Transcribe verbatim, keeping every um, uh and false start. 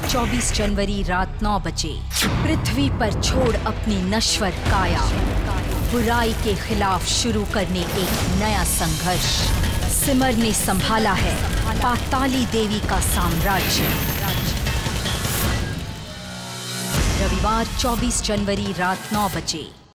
चौबीस जनवरी रात नौ बजे पृथ्वी पर छोड़ अपनी नश्वर काया, बुराई के खिलाफ शुरू करने एक नया संघर्ष। सिमर ने संभाला है पाताली देवी का साम्राज्य। रविवार चौबीस जनवरी रात नौ बजे।